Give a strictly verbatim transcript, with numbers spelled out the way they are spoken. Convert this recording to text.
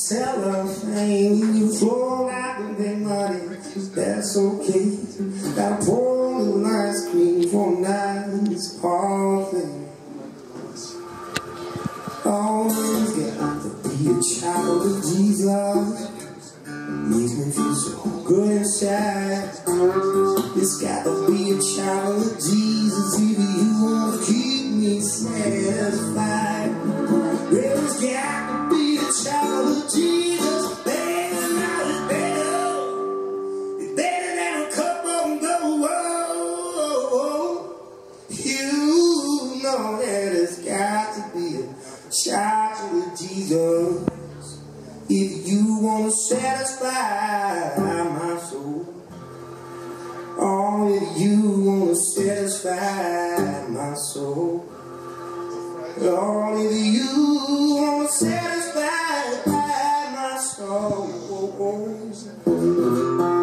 cellophane, you flow like a big money, that's okay. Got a pour of ice cream for a nice party. Always got to be a child of Jesus, makes me feel so good inside. It's got to be a child of Jesus if you want to keep me satisfied. Well, it's got to be a child of Jesus, baby, now it's better. It's better than a cup of gold. You know that it's got to be a child of Jesus if you want to satisfy my soul. Oh, if you want to satisfy my soul. Oh, if you want to satisfy my soul.